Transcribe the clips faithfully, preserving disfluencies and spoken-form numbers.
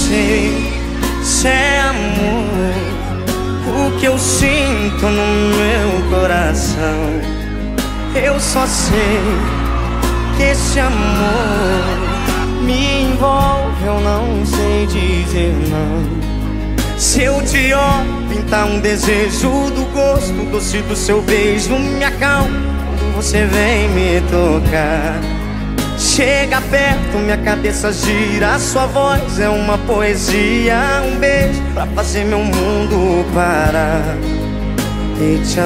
sei se é amor o que eu sinto no meu coração. Eu só sei que esse amor me envolve, eu não sei dizer não. Se eu te olho, pintar um desejo do gosto doce do seu beijo me acalma quando você vem me tocar. Chega perto, minha cabeça gira, sua voz é uma poesia. Um beijo pra fazer meu mundo parar e te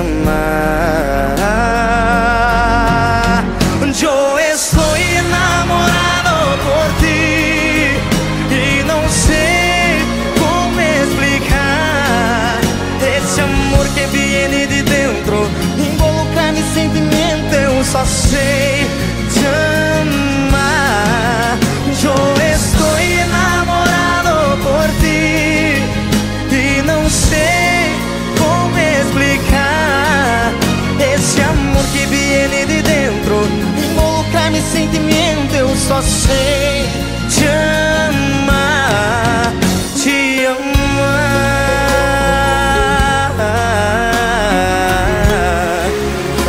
amar. Yo estoy enamorado por ti e não sei como explicar esse amor que viene de dentro, involucra mi sentimento, eu só sei te amar. Yo estoy enamorado por ti e não sei como explicar esse amor que viene de dentro, involucra mi sentimento, eu só sei te amar, te amar. Oh.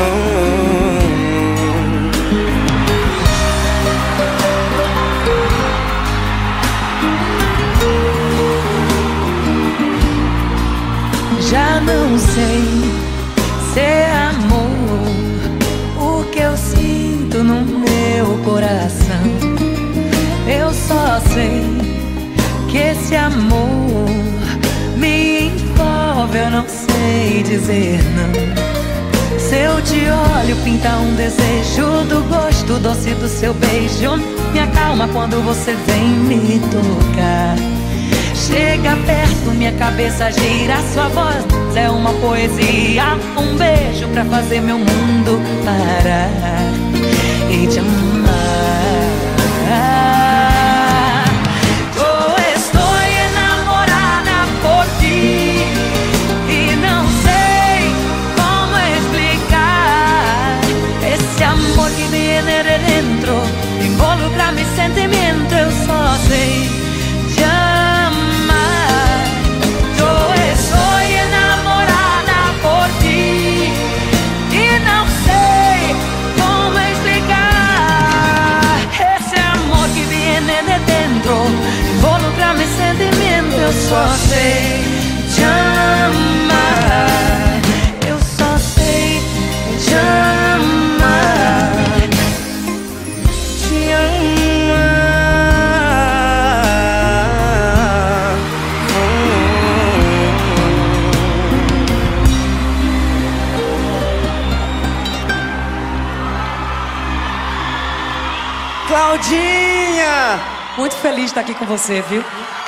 Já não sei se é amor o que eu sinto no meu coração. Eu só sei que esse amor me envolve, eu não sei dizer não. Se eu te olho, pinta um desejo do gosto doce do seu beijo me acalma quando você vem me tocar. Chega perto, minha cabeça gira, sua voz é uma poesia. Um beijo pra fazer meu mundo parar e te amar. Eu estou enamorada por ti e não sei como explicar esse amor que viene de dentro, involucra mi sentimento, eu só sei te amar. Involucra mi sentimento, eu só sei te amar. Eu só sei te amar, te amar. Claudinha! Muito feliz de estar aqui com você, viu?